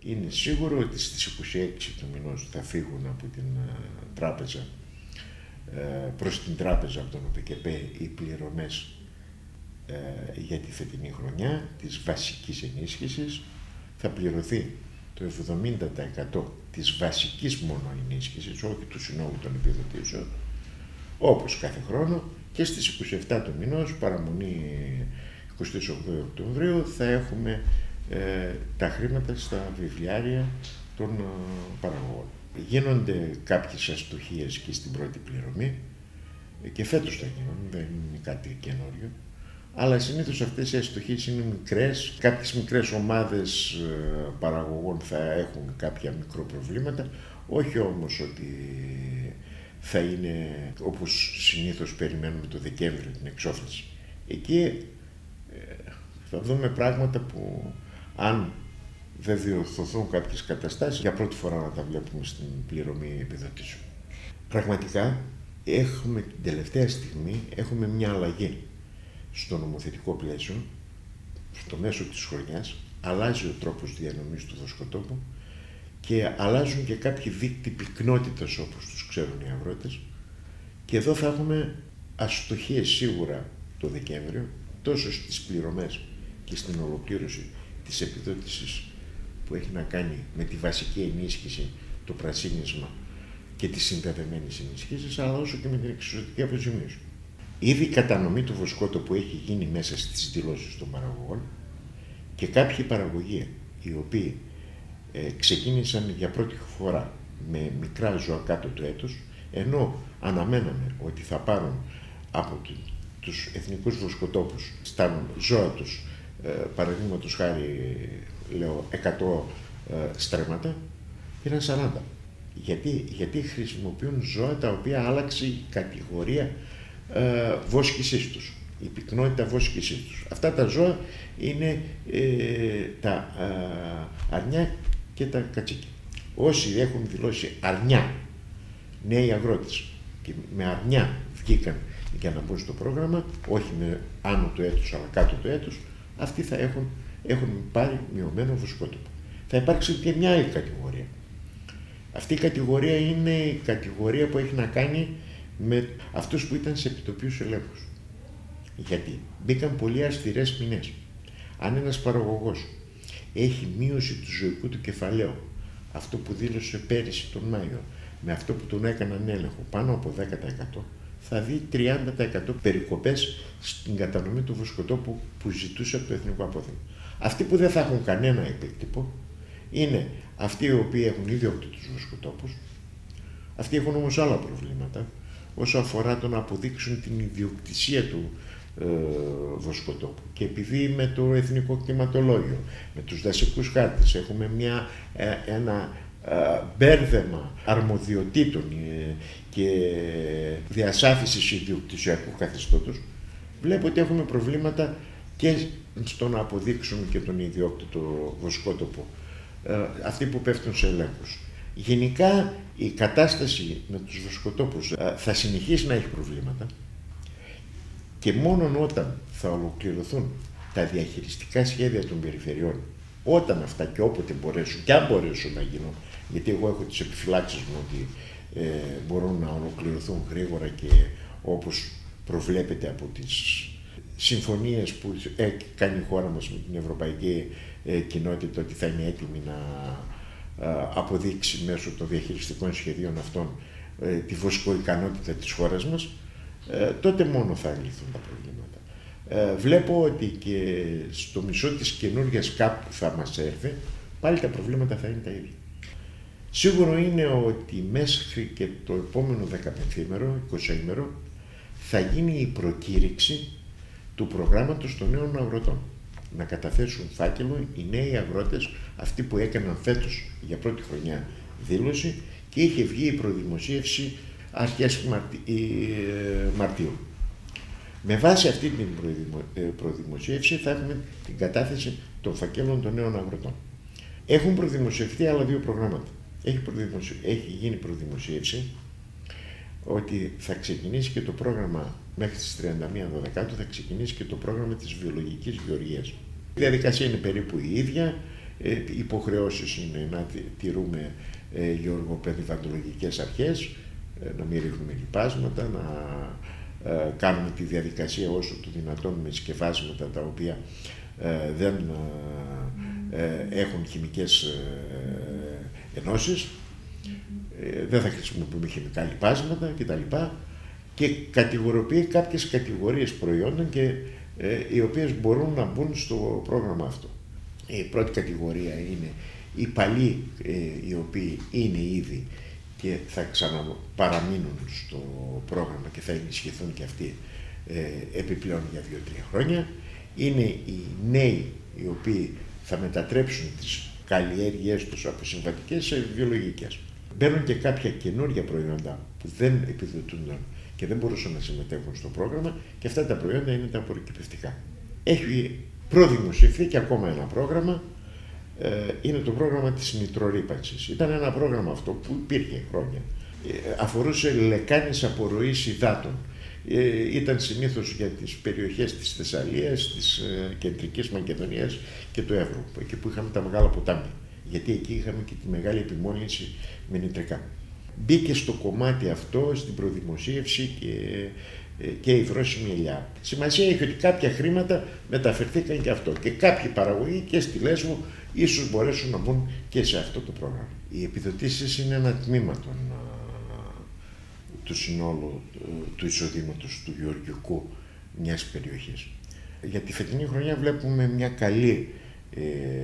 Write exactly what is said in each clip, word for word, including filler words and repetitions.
Είναι σίγουρο ότι στις είκοσι έξι του μηνός θα φύγουν από την τράπεζα προς την τράπεζα από τον Ο Π Κ Π οι πληρωμές για τη φετινή χρονιά της βασικής ενίσχυσης. Θα πληρωθεί το εβδομήντα τοις εκατό της βασικής μόνο ενίσχυσης, όχι του συνόλου των επιδοτήσεων, όπως κάθε χρόνο, και στις είκοσι επτά του μηνός, παραμονή εικοστή όγδοη Οκτωβρίου, θα έχουμε ε, τα χρήματα στα βιβλιάρια των ε, παραγωγών. Γίνονται κάποιες αστοχίες και στην πρώτη πληρωμή και φέτος θα γίνουν, δεν είναι κάτι καινούριο. Αλλά συνήθως αυτές οι αστοχίες είναι μικρές. Κάποιες μικρές ομάδες ε, παραγωγών θα έχουν κάποια μικροπροβλήματα, όχι όμως ότι θα είναι όπως συνήθως περιμένουμε το Δεκέμβριο την εξόφληση. Εκεί ε, θα δούμε πράγματα που αν δεν διορθωθούν κάποιες καταστάσεις, για πρώτη φορά να τα βλέπουμε στην πληρωμή επιδοτήσεων. Πραγματικά έχουμε την τελευταία στιγμή έχουμε μια αλλαγή στο νομοθετικό πλαίσιο, στο μέσο της χρονιάς, αλλάζει ο τρόπος διανομής του βοσκοτόπου και αλλάζουν και κάποιοι δίκτυοι πυκνότητας όπως τους ξέρουν οι αγρότες, και εδώ θα έχουμε αστοχίες σίγουρα το Δεκέμβριο, τόσο στις πληρωμές και στην ολοκλήρωση της επιδότησης που έχει να κάνει με τη βασική ενίσχυση, το πρασίνισμα και τις συνδεδεμένες ενισχύσεις, αλλά όσο και με την εξισωτική αποζημίωση. Ήδη η κατανομή του βοσκότοπου έχει γίνει μέσα στις δηλώσεις των παραγωγών και κάποιοι παραγωγοί οι οποίοι ε, ξεκίνησαν για πρώτη φορά με μικρά ζώα κάτω του έτους, ενώ αναμέναμε ότι θα πάρουν από τους εθνικούς βοσκοτόπους στα ζώα τους, ε, παραδείγματος χάρη λέω εκατό ε, στρέμματα, πήραν σαράντα. Γιατί, γιατί χρησιμοποιούν ζώα τα οποία άλλαξε η κατηγορία ε, βόσκησής τους, η πυκνότητα βόσκησής τους. Αυτά τα ζώα είναι ε, τα ε, αρνιά και τα κατσίκια. Όσοι έχουν δηλώσει αρνιά, νέοι αγρότες, και με αρνιά βγήκαν για να μπουν στο πρόγραμμα, όχι με άνω του έτους αλλά κάτω του έτους, αυτοί θα έχουν, έχουν πάρει μειωμένο βοσκότοπο. Θα υπάρξει και μια άλλη κατηγορία. Αυτή η κατηγορία είναι η κατηγορία που έχει να κάνει με αυτούς που ήταν σε επιτοπίους ελέγχους. Γιατί μπήκαν πολύ αυστηρές ποινές. Αν ένας παραγωγός έχει μείωση του ζωικού του κεφαλαίου, αυτό που δήλωσε πέρυσι τον Μάιο, με αυτό που τον έκαναν έλεγχο πάνω από δέκα τοις εκατό, θα δει τριάντα τοις εκατό περικοπές στην κατανομή του βοσκοτόπου που ζητούσε από το Εθνικό Απόθεμα. Αυτοί που δεν θα έχουν κανένα επίκτυπο είναι αυτοί οι οποίοι έχουν ιδιόκτητους βοσκοτόπους. Αυτοί έχουν όμως άλλα προβλήματα όσο αφορά το να αποδείξουν την ιδιοκτησία του ε, βοσκοτόπου. Και επειδή με το Εθνικό Κτηματολόγιο, με τους δασικούς χάρτες έχουμε μια, ε, ένα ε, μπέρδεμα αρμοδιοτήτων ε, και διασάφησης ιδιοκτησιακού καθεστώτος, βλέπω ότι έχουμε προβλήματα και στο να αποδείξουν και τον ιδιόκτητο βοσκότοπο, ε, αυτοί που πέφτουν σε ελέγχους. Γενικά η κατάσταση με τους βοσκοτόπους ε, θα συνεχίσει να έχει προβλήματα και μόνο όταν θα ολοκληρωθούν τα διαχειριστικά σχέδια των περιφερειών, όταν αυτά και όποτε μπορέσουν, και αν μπορέσουν να γίνουν, γιατί εγώ έχω τις επιφυλάξεις μου ότι ε, μπορούν να ολοκληρωθούν γρήγορα και όπως προβλέπεται από τις συμφωνίες που έχει κάνει η χώρα μας με την Ευρωπαϊκή ε, Κοινότητα, ότι θα είναι έτοιμη να ε, αποδείξει μέσω των διαχειριστικών σχεδίων αυτών ε, τη βοσκοικανότητα της χώρας μας, ε, τότε μόνο θα λυθούν τα προβλήματα. Ε, βλέπω ότι και στο μισό της καινούργιας ΚΑΠ που θα μας έρθει, πάλι τα προβλήματα θα είναι τα ίδια. Σίγουρο είναι ότι μέχρι και το επόμενο δεκαπενθήμερο, εικοσιήμερο, θα γίνει η προκήρυξη του προγράμματος των νέων αγροτών. Να καταθέσουν φάκελο οι νέοι αγρότες, αυτοί που έκαναν φέτος για πρώτη χρονιά δήλωση και είχε βγει η προδημοσίευση αρχές Μαρτι... Μαρτίου. Με βάση αυτή την προδημοσίευση θα έχουμε την κατάθεση των φακέλων των νέων αγροτών. Έχουν προδημοσιευτεί άλλα δύο προγράμματα. Έχει, προδημοσι... Έχει γίνει προδημοσίευση ότι θα ξεκινήσει και το πρόγραμμα μέχρι τις τριάντα μία Δωδεκάτου, θα ξεκινήσει και το πρόγραμμα της βιολογικής γεωργίας. Η διαδικασία είναι περίπου η ίδια, Ε, υποχρεώσεις είναι να τηρούμε ε, γεωργοπεριβαλλοντολογικές αρχές, ε, να μην ρίχνουμε λιπάσματα, να ε, κάνουμε τη διαδικασία όσο το δυνατόν με σκευάσματα τα οποία ε, δεν ε, ε, έχουν χημικές ε, ενώσεις, ε, δεν θα χρησιμοποιούμε χημικά λιπάσματα κτλ. Και κατηγοροποιεί κάποιες κατηγορίες προϊόντων και, ε, οι οποίες μπορούν να μπουν στο πρόγραμμα αυτό. Η πρώτη κατηγορία είναι οι παλιοί, ε, οι οποίοι είναι ήδη και θα ξαναπαραμείνουν στο πρόγραμμα και θα ενισχυθούν και αυτοί ε, επιπλέον για δύο τρία χρόνια. Είναι οι νέοι, οι οποίοι θα μετατρέψουν τις καλλιέργειές τους από συμβατικές σε βιολογικές. Μπαίνουν και κάποια καινούργια προϊόντα που δεν επιδοτούνταν και δεν μπορούσαν να συμμετέχουν στο πρόγραμμα, και αυτά τα προϊόντα είναι τα απορροκυπευτικά. Έχει προδημοσιευθεί και ακόμα ένα πρόγραμμα, ε, είναι το πρόγραμμα της νητρορύπανσης. Ήταν ένα πρόγραμμα αυτό που υπήρχε χρόνια. Ε, αφορούσε λεκάνες απορροής υδάτων. Ε, ήταν συνήθως για τις περιοχές της Θεσσαλίας, της ε, Κεντρικής Μακεδονίας και του Εύρου, εκεί που είχαμε τα μεγάλα ποτάμια. Γιατί εκεί είχαμε και τη μεγάλη επιμόλυνση με νητρικά. Μπήκε στο κομμάτι αυτό στην προδημοσίευση και, και η βρώσιμη ελιά. Σημασία έχει ότι κάποια χρήματα μεταφερθήκαν και αυτό, και κάποιοι παραγωγοί και στη Λέσβο ίσως μπορέσουν να μπουν και σε αυτό το πρόγραμμα. Οι επιδοτήσεις είναι ένα τμήμα των, του συνόλου του εισοδήματος του γεωργικού μιας περιοχής. Για τη φετινή χρονιά βλέπουμε μια καλή ε,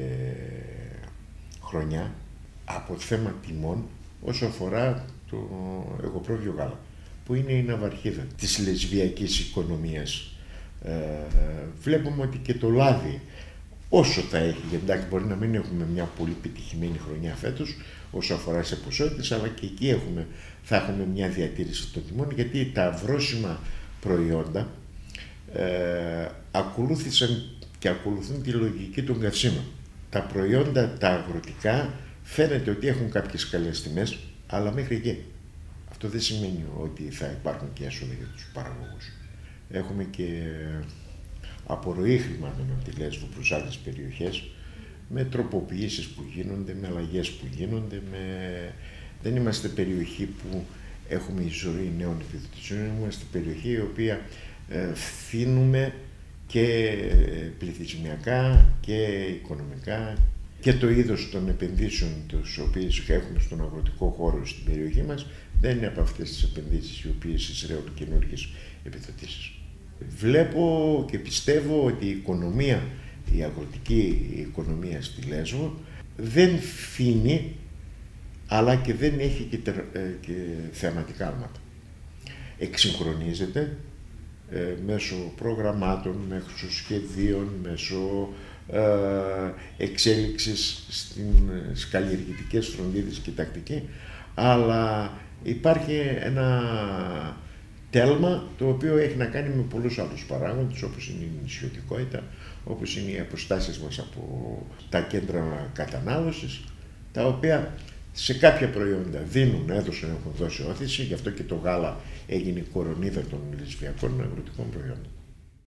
χρονιά από θέμα τιμών όσο αφορά το εγωπρόβιο γάλα, που είναι η ναυαρχίδα της λεσβιακής οικονομίας. Ε, βλέπουμε ότι και το λάδι, όσο θα έχει, γιατί εντάξει μπορεί να μην έχουμε μια πολύ επιτυχημένη χρονιά φέτος όσο αφορά σε ποσότητες, αλλά και εκεί έχουμε, θα έχουμε μια διατήρηση των τιμών, γιατί τα βρώσιμα προϊόντα ε, ακολούθησαν και ακολουθούν τη λογική των καυσίμων. Τα προϊόντα τα αγροτικά φαίνεται ότι έχουν κάποιες καλές τιμές, αλλά μέχρι εκεί. Αυτό δεν σημαίνει ότι θα υπάρχουν και έσοδα για τους παραγωγούς. Έχουμε και απορροή χρημάτων από τη Λέσβο προς άλλες περιοχές, με τροποποιήσεις που γίνονται, με αλλαγές που γίνονται. Με... Δεν είμαστε περιοχή που έχουμε ζωή νέων επιδοτήσεων, είμαστε περιοχή η οποία ε, φθήνουμε και πληθυσμιακά και οικονομικά, και το είδος των επενδύσεων τους οποίες έχουμε στον αγροτικό χώρο στην περιοχή μας δεν είναι από αυτές τις επενδύσεις οι οποίες εισραίουν καινούργιες επιδοτήσεις. Βλέπω και πιστεύω ότι η οικονομία, η αγροτική οικονομία στη Λέσβο δεν φθήνει, αλλά και δεν έχει και, τερ, και θεαματικά άλματα. Εξυγχρονίζεται ε, μέσω προγραμμάτων, μέσω σχεδίων, μέσω ε, εξέλιξης στις καλλιεργητικές φροντίδες και τακτική, αλλά υπάρχει ένα τέλμα το οποίο έχει να κάνει με πολλούς άλλους παράγοντες, όπως είναι η νησιωτικότητα, όπως είναι οι αποστάσεις μας από τα κέντρα κατανάλωσης, τα οποία σε κάποια προϊόντα δίνουν, έδωσαν, έχουν δώσει όθηση, γι' αυτό και το γάλα έγινε η κορονίδα των λεσβιακών αγροτικών προϊόντων.